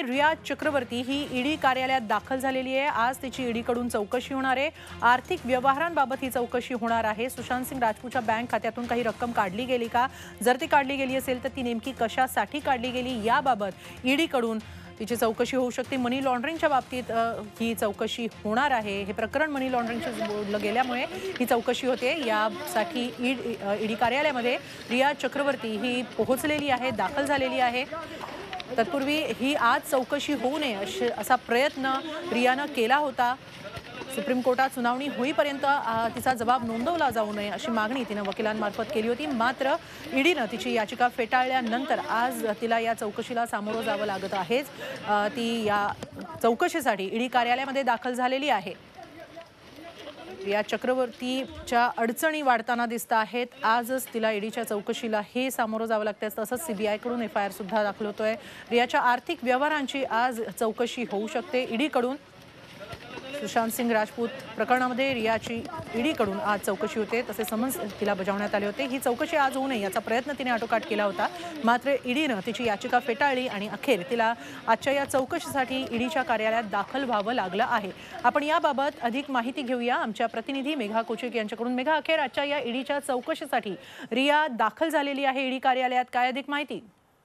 रिया चक्रवर्ती ही ED कार्यालयात दाखल झालेली आहे। आज तिची ईडीकडून चौकशी होणार आहे। आर्थिक व्यवहारांबाबत ही चौकशी होणार आहे। सुशांत सिंग राजपूतच्या बँक खात्यातून काही रक्कम काढली गेली का, जर ती काढली गेली असेल तर ती नेमकी कशासाठी काढली गेली याबाबत ईडीकडून तिची चौकशी होऊ शकते। मनी लॉन्ड्रिंगच्या बाबतीत ही चौकशी होणार आहे। हे प्रकरण मनी लॉन्ड्रिंगच्या जोडलं गेल्यामुळे ही चौकशी होते। यासाठी ईडी कार्यालयामध्ये रिया चक्रवर्ती ही पोहोचलेली आहे, दाखल झालेली आहे। तत्पूर्वी ही आज चौकशी होऊ नये असा प्रयत्न रियानं केला होता। सुप्रीम कोर्टात सुनावणी होईपर्यंत तिचा जबाब नोंदवला जाऊ नये अशी मागणी तिने वकिलांमार्फत केली होती। मात्र ईडीनं तिची याचिका फेटाळल्यानंतर आज तिला या चौकशीला सामोरं जावं लागत आहेच। ती या चौकशीसाठी ईडी कार्यालयामध्ये दाखल झालेली आहे। रिया चक्रवर्तीच्या अडचणी वाढताना दिसत आहेत। आजच तिला ईडीच्या चौकशीला हे सामोरं जावं लागतं। तसंच सीबीआय कडून एफआयआर सुद्धा दाखल होतोय। रियाच्या आर्थिक व्यवहारांची आज चौकशी होऊ शकते ईडीकडून। सुशांत सिंग राजपूत प्रकरणामध्ये रियाची ईडीकडून आज चौकशी होते, तसे समन्स तिला बजावण्यात आले होते। ही चौकशी आज होऊ नये याचा प्रयत्न तिने आटोकाट केला होता। मात्र ईडीनं तिची याचिका फेटाळली आणि अखेर तिला आजच्या या चौकशीसाठी ईडीच्या कार्यालयात दाखल व्हावं लागलं आहे। आपण याबाबत अधिक माहिती घेऊया आमच्या प्रतिनिधी मेघा कुचिक यांच्याकडून। मेघा, अखेर आजच्या या ईडीच्या चौकशीसाठी रिया दाखल झालेली आहे ईडी कार्यालयात, काय अधिक माहिती?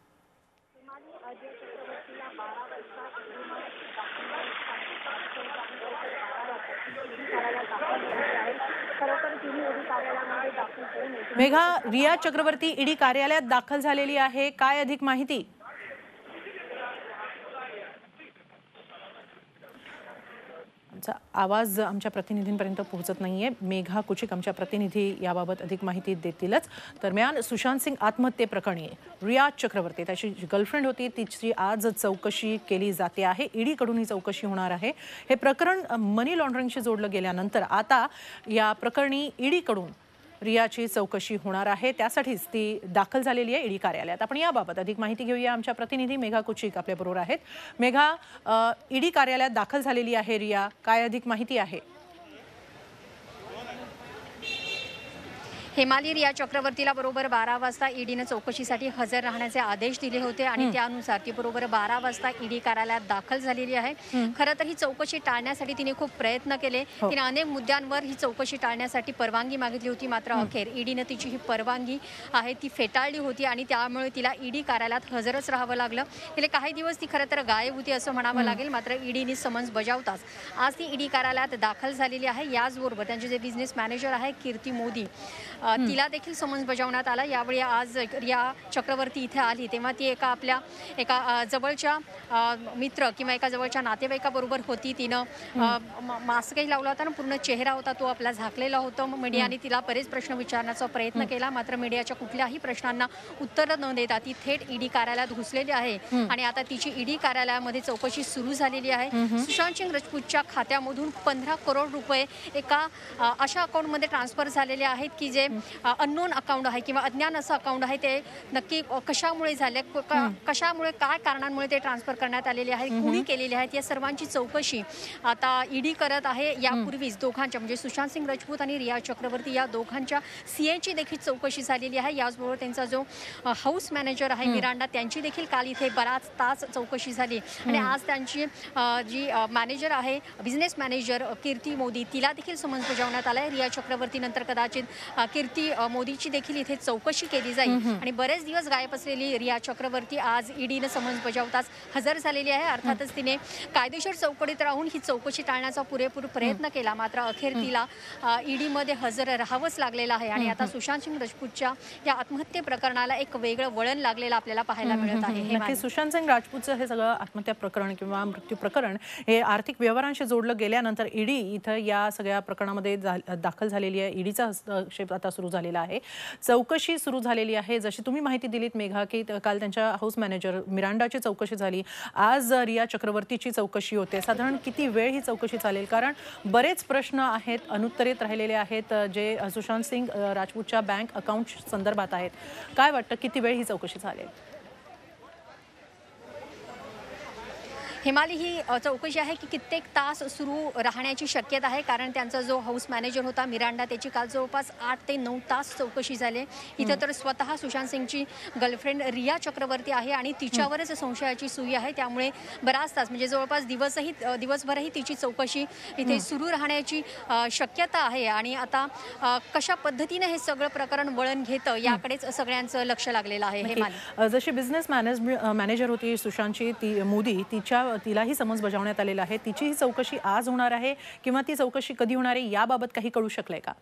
मेघा, रिया चक्रवर्ती ईडी कार्यालयात दाखल झालेली आहे, काय अधिक माहिती? आवाज आमच्या प्रतिनिधींपर्यंत पोहोचत नाहीये। मेघा कुचिक आमच्या प्रतिनिधी याबाबत अधिक माहिती देतीलच। दरम्यान सुशांत सिंग आत्महत्येप्रकरणी रिया चक्रवर्ती, त्याची गर्लफ्रेंड होती, तिची आज चौकशी केली जाते आहे। ईडीकडून ही चौकशी होणार आहे। हे प्रकरण मनी लॉन्ड्रिंगशी जोडलं गेल्यानंतर आता या प्रकरणी ईडीकडून रियाची चौकशी होणार आहे। त्यासाठीच ती दाखल झालेली आहे ईडी कार्यालयात। आपण याबाबत अधिक माहिती घेऊया। आमच्या प्रतिनिधी मेघा कुचिक आपल्याबरोबर आहेत। मेघा, ईडी कार्यालयात दाखल झालेली आहे रिया, काय अधिक माहिती आहे? हेमाली, रिया चक्रवर्तीला बरोबर 12 वाजता ईडीने चौकशीसाठी हजर राहण्याचे आदेश दिले होते आणि त्यानुसार ती बरोबर 12 वाजता ईडी कार्यालयात दाखल झालेली आहे। खरं तर ही चौकशी टाळण्यासाठी तिने खूप प्रयत्न केले। तिने अनेक मुद्द्यांवर ही चौकशी टाळण्यासाठी परवानगी मागितली होती, मात्र अखेर ईडीने तिची ही परवानगी आहे ती फेटाळली होती आणि त्यामुळे तिला ईडी कार्यालयात हजरच राहावं लागलं। गेले काही दिवस ती खरं तर गायब होती असं म्हणावं लागेल, मात्र ईडीने समन्स बजावताच आज ती ईडी कार्यालयात दाखल झालेली आहे। याचबरोबर त्यांचे जे बिझनेस मॅनेजर आहे कीर्ती मोदी, तिला देखील समन्स बजावण्यात आला। यावेळी आज रिया चक्रवर्ती इथे आली तेव्हा ती एका जवळच्या मित्र किंवा एका जवळच्या नातेवाईकाबरोबर होती। तिनं मास्कही लावला होता आणि पूर्ण चेहरा होता तो आपला झाकलेला होता। मीडियाने तिला बरेच प्रश्न विचारण्याचा प्रयत्न केला, मात्र मीडियाच्या कुठल्याही प्रश्नांना उत्तर न देता ती थेट ईडी कार्यालयात घुसलेली आहे आणि आता तिची ईडी कार्यालयामध्ये चौकशी सुरू झालेली आहे। सुशांत सिंग राजपूतच्या खात्यामधून 15 करोड रुपये एका अशा अकाउंटमध्ये ट्रान्सफर झालेले आहेत की जे अननोन अकाउंट आहे किंवा अज्ञात असं अकाउंट आहे। ते नक्की कशामुळे झाले, कशामुळे, काय कारणांमुळे ते ट्रान्सफर करण्यात आलेले आहे, कुणी केलेले आहेत, या सर्वांची चौकशी आता ईडी करत आहे। यापूर्वीच दोघांच्या म्हणजे सुशांत सिंग राजपूत आणि रिया चक्रवर्ती या दोघांच्या सीएची देखील चौकशी झालेली आहे। याचबरोबर त्यांचा जो हाऊस मॅनेजर आहे मिरांडा, त्यांची देखील काल इथे बराच तास चौकशी झाली आणि आज त्यांची जी मॅनेजर आहे, बिझनेस मॅनेजर कीर्ती मोदी, तिला देखील समन्स बजावण्यात आला आहे। रिया चक्रवर्ती नंतर कदाचित कीर्ती मोदीची देखील इथे चौकशी केली जाईल आणि बरेच दिवस गायब असलेली रिया चक्रवर्ती आज ईडीने समन्स बजावताच हजर झालेली आहे। अर्थातच तिने कायदेशीर चौकटीत राहून ही चौकशी टाळण्याचा पुरेपूर प्रयत्न केला, मात्र अखेर तिला ईडीमध्ये हजर राहावंच लागलेलं आहे आणि आता सुशांत सिंग राजपूतच्या या आत्महत्ये प्रकरणाला एक वेगळं वळण लागलेलं आपल्याला पाहायला मिळत आहे। सुशांत सिंग राजपूतचं हे सगळं आत्महत्या प्रकरण किंवा मृत्यू प्रकरण हे आर्थिक व्यवहारांशी जोडलं गेल्यानंतर ईडी इथं या सगळ्या प्रकरणामध्ये दाखल झालेली आहे। ईडीचा हस्तक्षेप आता सुरू झालेला आहे, चौकशी सुरू झालेली आहे। जशी तुम्ही माहिती दिलीत मेघा की काल त्यांच्या हाऊस मॅनेजर मिरांडाची चौकशी झाली, आज रिया चक्रवर्तीची चौकशी होते। साधारण किती वेळ ही चौकशी चालेल? कारण बरेच प्रश्न आहेत अनुत्तरित राहिलेले आहेत जे सुशांत सिंग राजपूतच्या बँक अकाउंट संदर्भात आहेत। काय वाटतं किती वेळ ही चौकशी चालेल? हिमाली ही चौकशी आहे की कित्येक तास सुरू राहण्याची शक्यता आहे, कारण त्यांचा जो हाऊस मॅनेजर होता मिरांडा, त्याची काल जवळपास 8 ते 9 तास चौकशी झाली. इथं तर स्वतः सुशांत सिंगची गर्लफ्रेंड रिया चक्रवर्ती आहे आणि तिच्यावरच संशयाची सुई आहे. त्यामुळे बराच तास म्हणजे जवळपास दिवसभरही तिची चौकशी इथे सुरू राहण्याची शक्यता आहे. आणि आता कशा पद्धतीने हे सगळं प्रकरण वळण घेतं याकडेच सगळ्यांचं लक्ष लागलेलं आहे. हिमाली जशी बिझनेस मॅनेजर होती सुशांतची मोदी, तिलाही समन्स बजावण्यात आलेला आहे. तिची ही चौकशी आज होणार आहे किंवा ती चौकशी कधी होणार आहे याबाबत काही कळू शकलंय का?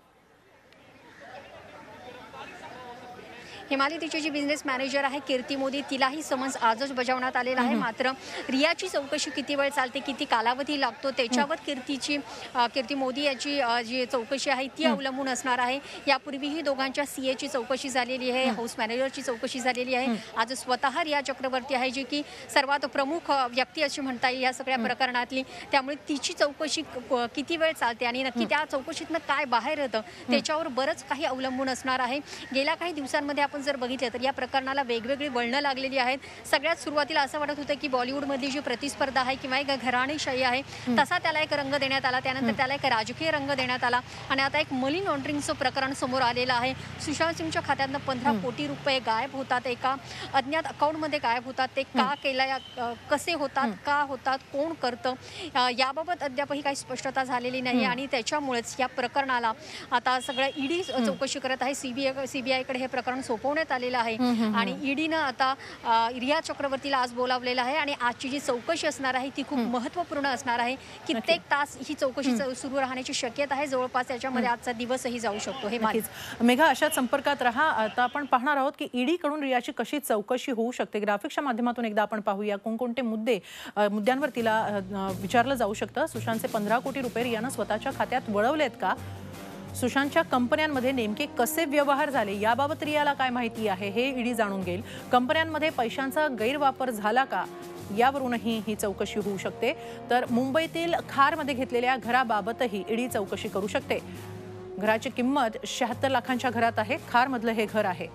हिमाली तिची जी बिझनेस मॅनेजर आहे कीर्ती मोदी, तिलाही समन्स आजच बजावण्यात आलेला आहे. मात्र रियाची चौकशी किती वेळ चालते, किती कालावधी लागतो त्याच्यावर कीर्ती मोदी याची जी चौकशी आहे ती अवलंबून असणार आहे. यापूर्वीही दोघांच्या सीएची चौकशी झालेली आहे, हाऊस मॅनेजरची चौकशी झालेली आहे. आज स्वतः रिया चक्रवर्ती आहे जी की सर्वात प्रमुख व्यक्ती अशी म्हणता येईल या सगळ्या प्रकरणातली. त्यामुळे तिची चौकशी किती वेळ चालते आणि नक्की त्या चौकशीतनं काय बाहेर येतं त्याच्यावर बरंच काही अवलंबून असणार आहे. गेल्या काही दिवसांमध्ये आपण जर बघितलं तर या प्रकरणाला वेगवेगळी वळणं लागलेली आहेत. सगळ्यात सुरुवातीला असं वाटत होतं की बॉलिवूडमधली जी प्रतिस्पर्धा आहे किंवा एक घराणेशाही आहे तसा त्याला एक रंग देण्यात आला. त्यानंतर त्याला एक राजकीय रंग देण्यात आला आणि आता एक मनी लॉन्ड्रिंगचं प्रकरण समोर आलेलं आहे. सुशांत सिंगच्या खात्यातनं 15 कोटी रुपये गायब होतात, एका अज्ञात अकाउंटमध्ये गायब होतात. ते का केल्या, कसे होतात, का होतात, कोण करतं याबाबत अद्यापही काही स्पष्टता झालेली नाही. आणि त्याच्यामुळेच या प्रकरणाला आता सगळं ईडी चौकशी करत आहे. सीबीआयकडे हे प्रकरण सोपवण्यात आलेलं आहे आणि ईडीनं आता रिया चक्रवर्तीला आज बोलावलेलं आहे आणि आजची जी चौकशी असणार आहे ती खूप महत्त्वपूर्ण असणार आहे. कित्येक तास ही चौकशी सुरू राहण्याची शक्यता आहे. जवळपास याच्यामध्ये आजचा दिवसही जाऊ शकतो. हे मेघा, अशाच संपर्कात रहा. आता आपण पाहणार आहोत की ईडी कडून रियाची कशी चौकशी होऊ शकते. ग्राफिक्सच्या माध्यमातून एकदा आपण पाहूया कोणकोणते मुद्द्यांवर तिला विचारलं जाऊ शकतं. सुशांतचे 15 कोटी रुपये रियानं स्वतःच्या खात्यात वळवलेत का? सुशांतच्या कंपन्यांमध्ये नेमके कसे व्यवहार झाले याबाबत रियाला काय माहिती आहे हे ईडी जाणून घेईल. कंपन्यांमध्ये पैशांचा गैरवापर झाला का यावरूनही ही चौकशी होऊ शकते. तर मुंबईतील खारमध्ये घेतलेल्या घराबाबतही ईडी चौकशी करू शकते. घराची किंमत 76 लाखांच्या घरात आहे. खारमधलं हे घर आहे.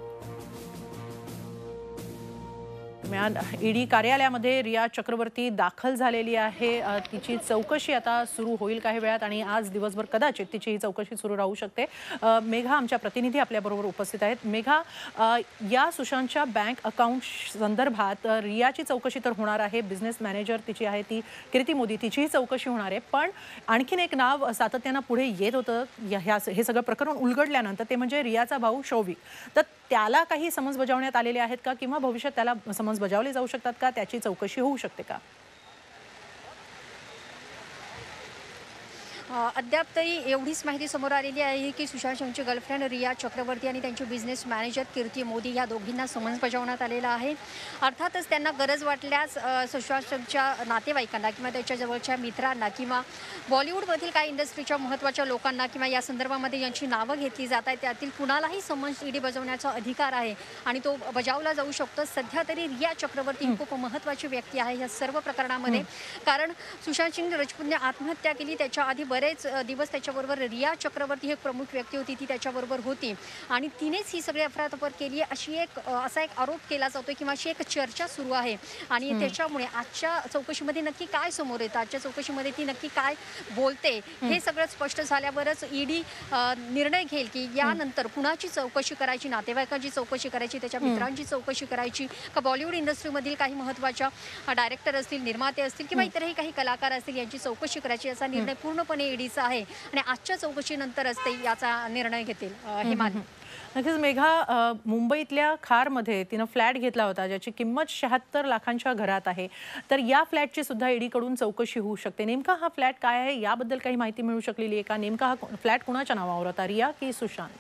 ईडी कार्यालयामध्ये रिया चक्रवर्ती दाखल झालेली आहे. तिची चौकशी आता सुरू होईल काही वेळात आणि आज दिवसभर कदाचित तिची ही चौकशी सुरू राहू शकते. मेघा, आमच्या प्रतिनिधी आपल्याबरोबर उपस्थित आहेत. मेघा, या सुशांतच्या बँक अकाउंट संदर्भात रियाची चौकशी तर होणार आहे. बिझनेस मॅनेजर तिची आहे ती कीर्ती मोदी, तिचीही चौकशी होणार आहे. पण आणखीन एक नाव सातत्यानं पुढे येत होतं हे सगळं प्रकरण उलगडल्यानंतर, ते म्हणजे रियाचा भाऊ शौविक. तर त्याला काही समन्स बजावण्यात आलेले आहेत का किंवा भविष्यात त्याला समन्स बजावले जाऊ शकतात का? त्याची चौकशी होऊ शकते का? अद्याप तरी एवढीच माहिती समोर आलेली आहे की सुशांत सिंगची गर्लफ्रेंड रिया चक्रवर्ती आणि त्यांची बिझनेस मॅनेजर कीर्ती मोदी या दोघींना समन्स बजावण्यात आलेला आहे. अर्थातच त्यांना गरज वाटल्यास सुशांत सिंगच्या नातेवाईकांना किंवा त्याच्या जवळच्या मित्रांना किंवा बॉलिवूडमधील काही इंडस्ट्रीच्या महत्त्वाच्या लोकांना किंवा या संदर्भामध्ये यांची नावं घेतली जात आहेत त्यातील कुणालाही समन्स ईडी बजावण्याचा अधिकार आहे आणि तो बजावला जाऊ शकतो. सध्या तरी रिया चक्रवर्ती ही खूप महत्त्वाची व्यक्ती आहे या सर्व प्रकरणामध्ये, कारण सुशांत सिंग राजपूतने आत्महत्या केली त्याच्या आधी बरेच दिवस त्याच्याबरोबर रिया चक्रवर्ती ही एक प्रमुख व्यक्ती होती, ती त्याच्याबरोबर होती आणि तिनेच ही सगळी अफरातफर केली असा एक आरोप केला जातोय किंवा अशी एक चर्चा सुरू आहे. आणि त्याच्यामुळे आजच्या चौकशीमध्ये नक्की काय समोर येतं, आजच्या चौकशीमध्ये ती नक्की काय बोलते हे सगळं स्पष्ट झाल्यावरच ईडी निर्णय घेईल की यानंतर कुणाची चौकशी करायची, नातेवाईकांची चौकशी करायची, त्याच्या मित्रांची चौकशी करायची का बॉलिवूड इंडस्ट्रीमधील काही महत्त्वाच्या डायरेक्टर असतील, निर्माते असतील किंवा इतरही काही कलाकार असतील यांची चौकशी करायची. याचा निर्णय पूर्णपणे ईडीचा आहे आणि आजच्या चौकशीनंतरच ते याचा निर्णय घेतील. हिमाली, नक्कीच मेघा, मुंबईतल्या खारमध्ये तिनं फ्लॅट घेतला होता ज्याची किंमत 76 लाखांच्या घरात आहे. तर या फ्लॅटची सुद्धा ईडीकडून चौकशी होऊ शकते. नेमका हा फ्लॅट काय आहे याबद्दल काही माहिती मिळू शकलेली आहे का? नेमका हा फ्लॅट कुणाच्या नावावर होता, रिया की सुशांत?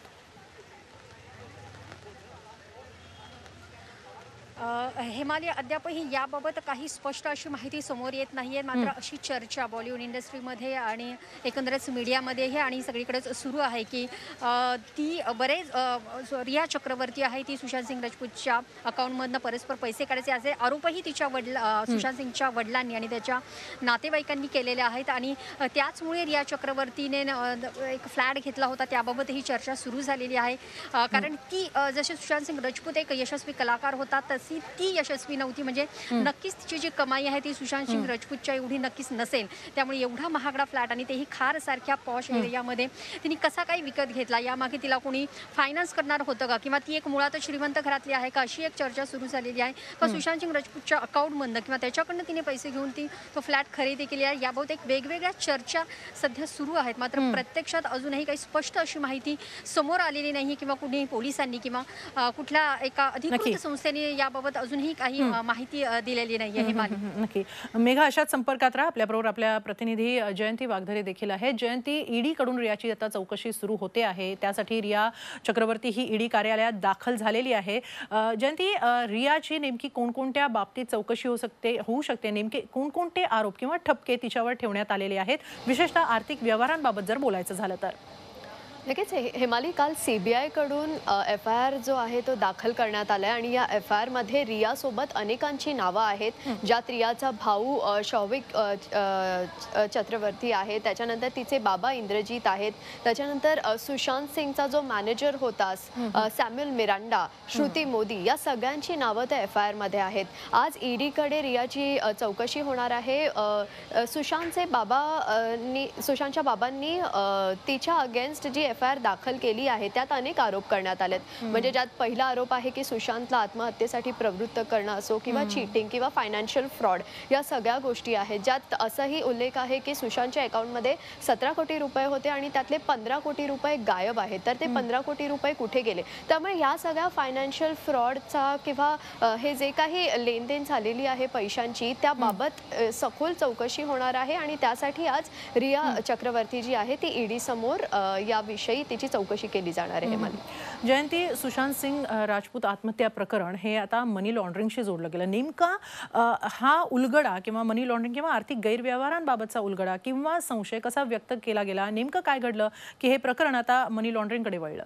हिमालय, अद्यापही याबाबत काही स्पष्ट अशी माहिती समोर येत नाहीये. मात्र अशी चर्चा बॉलिवूड इंडस्ट्रीमध्ये आणि एकंदरच मीडियामध्येही आणि सगळीकडेच सुरू आहे की ती रिया चक्रवर्ती आहे ती सुशांत सिंग राजपूतच्या अकाउंटमधनं परस्पर पैसे काढायचे असे आरोपही तिच्या सुशांत सिंगच्या वडिलांनी आणि त्याच्या नातेवाईकांनी केलेले आहेत. आणि त्याचमुळे रिया चक्रवर्तीने एक फ्लॅट घेतला होता त्याबाबत ही चर्चा सुरू झालेली आहे. कारण ती जसे सुशांत सिंग राजपूत एक यशस्वी कलाकार होता तसे ही ती यशस्वी नव्हती. म्हणजे नक्कीच तिची जी कमाई आहे ती सुशांत सिंग राजपूतच्या एवढी नक्कीच नसेल. त्यामुळे एवढा महागडा फ्लॅट आणि तेही खार सारख्या पॉश एरियामध्ये तिने कसा काय विकत घेतला, यामागे तिला कोणी फायनान्स करणार होतं का, किंवा ती एक मुळातच श्रीमंत घरातली आहे का, अशी एक चर्चा सुरू झालेली आहे. का सुशांत सिंग राजपूतच्या अकाउंटमधनं किंवा त्याच्याकडनं तिने पैसे घेऊन ती तो फ्लॅट खरेदी केली आहे. याबाबत एक वेगवेगळ्या चर्चा सध्या सुरू आहेत. मात्र प्रत्यक्षात अजूनही काही स्पष्ट अशी माहिती समोर आलेली नाही किंवा कुणी पोलिसांनी किंवा कुठल्या एका अधिकृत संस्थेने याबाबत अजूनही काही माहिती दिलेली नाही आहे. नक्की मेघा, अशाच संपर्कात राहा. आपल्याबरोबर आपल्या प्रतिनिधी जयंती वाघधरे देखील आहेत. जयंती, ईडी कडून रियाची आता चौकशी सुरू होते आहे. त्यासाठी रिया चक्रवर्ती ही ईडी कार्यालयात दाखल झालेली आहे. जयंती, रियाची नेमकी कोणकोणत्या बाबतीत चौकशी होऊ शकते, नेमके कोणकोणते आरोप किंवा ठपके तिच्यावर ठेवण्यात आलेले आहेत, विशेषतः आर्थिक व्यवहारांबाबत जर बोलायचं झालं तर? नक्कीच हेमाली, काल CBI कडून FIR जो आहे तो दाखल करण्यात आलाय आणि या FIR मध्ये रियासोबत अनेकांची नावं आहेत, ज्यात रियाचा भाऊ शौविक चक्रवर्ती आहे, त्याच्यानंतर तिचे बाबा इंद्रजीत आहेत, त्याच्यानंतर सुशांत सिंगचा जो मॅनेजर होता सॅम्युअल मिरांडा, श्रुती मोदी, या सगळ्यांची नावं त्या FIR मध्ये आहेत. आज ED कडे रियाची चौकशी होणार आहे. सुशांतच्या बाबांनी तिच्या अगेन्स्ट जी FIR दाखल केली आहे त्यात अनेक आरोप करण्यात आलेत. म्हणजे ज्यात पहिला आरोप आहे की सुशांतला आत्महत्येसाठी प्रवृत्त करणं असो किंवा चीटिंग किंवा फायनान्शियल फ्रॉड, या सगळ्या गोष्टी आहेत. ज्यात असाही उल्लेख आहे की सुशांतच्या अकाउंटमध्ये 17 कोटी रुपये होते आणि त्यातले 15 कोटी रुपये गायब आहेत. तर ते 15 कोटी रुपये कुठे गेले? त्यामुळे या सगळ्या फायनान्शियल फ्रॉडचा किंवा हे जे काही लेनदेन झालेली आहे पैशांची, त्याबाबत सखोल चौकशी होणार आहे आणि त्यासाठी आज रिया चक्रवर्ती जी आहे ती ED समोर या विषयी तिची चौकशी केली जाणार आहे. जयंती, सुशांत सिंग राजपूत आत्महत्या प्रकरण हे आता मनी लॉन्ड्रिंगशी जोडलं गेलं. नेमका हा उलगडा किंवा मनी लॉन्ड्रिंग किंवा आर्थिक गैरव्यवहारांबाबतचा उलगडा किंवा संशय कसा व्यक्त केला गेला? नेमकं काय घडलं की हे प्रकरण आता मनी लॉन्ड्रिंगकडे वळलं?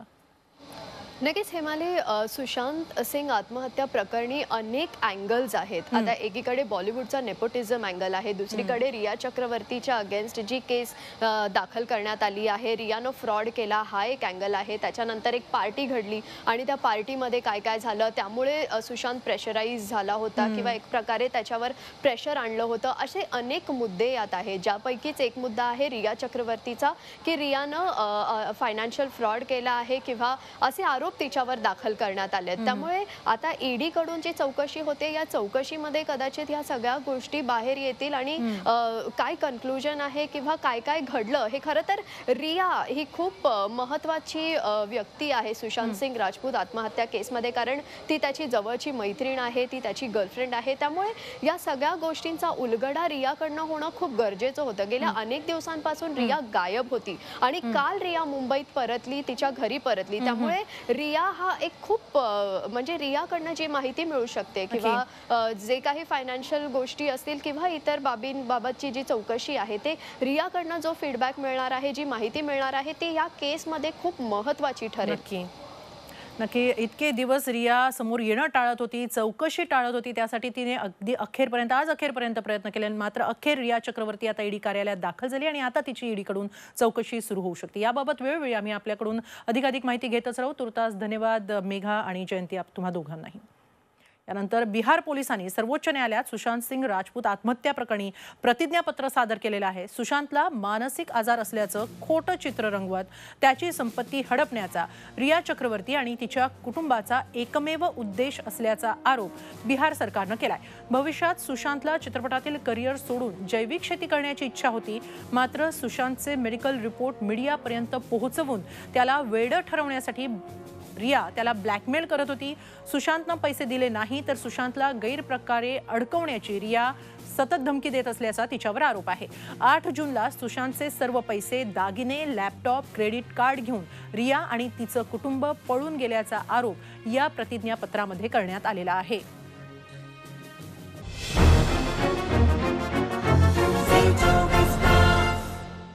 नक्कीच हेमाली, सुशांत सिंग आत्महत्या प्रकरणी अनेक अँगल्स आहेत. आता एकीकडे बॉलिवूडचा नेपोटिझम अँगल आहे, दुसरीकडे रिया चक्रवर्तीच्या अगेन्स्ट जी केस दाखल करण्यात आली आहे, रियानं फ्रॉड केला, हा एक अँगल आहे. त्याच्यानंतर एक पार्टी घडली आणि त्या पार्टीमध्ये काय काय झालं, त्यामुळे सुशांत प्रेशराईज झाला होता किंवा एक प्रकारे त्याच्यावर प्रेशर आणलं होतं. असे अनेक मुद्दे यात आहेत, ज्यापैकीच एक मुद्दा आहे रिया चक्रवर्तीचा, की रियानं फायनान्शियल फ्रॉड केला आहे किंवा असे आरोप तिच्यावर दाखल करण्यात आले. त्यामुळे आता ED कडून जी चौकशी होते, या चौकशीमध्ये कदाचित या सगळ्या गोष्टी बाहेर येतील आणि काय कन्क्लुजन आहे किंवा काय काय घडलं हे. खरं तर रिया ही खूप महत्त्वाची व्यक्ती आहे सुशांत सिंग राजपूत आत्महत्या केसमध्ये, कारण ती त्याची जवळची मैत्रीण आहे, ती त्याची गर्लफ्रेंड आहे. त्यामुळे या सगळ्या गोष्टींचा उलगडा रियाकडनं होणं खूप गरजेचं होतं. गेल्या अनेक दिवसांपासून रिया गायब होती आणि काल रिया मुंबईत परतली, तिच्या घरी परतली. त्यामुळे रिया हा एक खूप म्हणजे रियाकडनं जी माहिती मिळू शकते किंवा जे काही फायनान्शियल गोष्टी असतील किंवा इतर बाबींबाबतची जी चौकशी आहे, ते रियाकडनं जो फीडबॅक मिळणार आहे, जी माहिती मिळणार आहे, ती या केसमध्ये खूप महत्त्वाची ठरेल. नक्की इतके दिवस रिया समोर येणं टाळत होती, चौकशी टाळत होती, त्यासाठी तिने अगदी आज अखेरपर्यंत प्रयत्न केले. मात्र अखेर रिया चक्रवर्ती आता ED कार्यालयात दाखल झाली आणि आता तिची ED कडून चौकशी सुरू होऊ शकते. याबाबत वेळोवेळी आम्ही आपल्याकडून अधिकाधिक माहिती घेतच राहू. तुर्तास धन्यवाद मेघा आणि जयंती, तुम्हा दोघांनाही. यानंतर बिहार पोलिसांनी सर्वोच्च न्यायालयात सुशांत सिंग राजपूत आत्महत्या प्रकरणी प्रतिज्ञापत्र सादर केलेलं आहे. सुशांतला मानसिक आजार असल्याचं खोटं चित्र रंगवत त्याची संपत्ती हडपण्याचा रिया चक्रवर्ती आणि तिच्या कुटुंबाचा एकमेव उद्देश असल्याचा आरोप बिहार सरकारनं केलाय. भविष्यात सुशांतला चित्रपटातील करिअर सोडून जैविक शेती करण्याची इच्छा होती, मात्र सुशांतचे मेडिकल रिपोर्ट मीडियापर्यंत पोहोचवून त्याला वेडं ठरवण्यासाठी रिया त्याला ब्लॅकमेल करत होती. सुशांतनं पैसे दिले नाही तर सुशांतला गैरप्रकारे अडकवण्याची रिया सतत धमकी देत असल्याचा तिच्यावर आरोप आहे. 8 जूनला सुशांतचे सर्व पैसे, दागिने, लॅपटॉप, क्रेडिट कार्ड घेऊन रिया आणि तिचं कुटुंब पळून गेल्याचा आरोप या प्रतिज्ञापत्रामध्ये करण्यात आलेला आहे.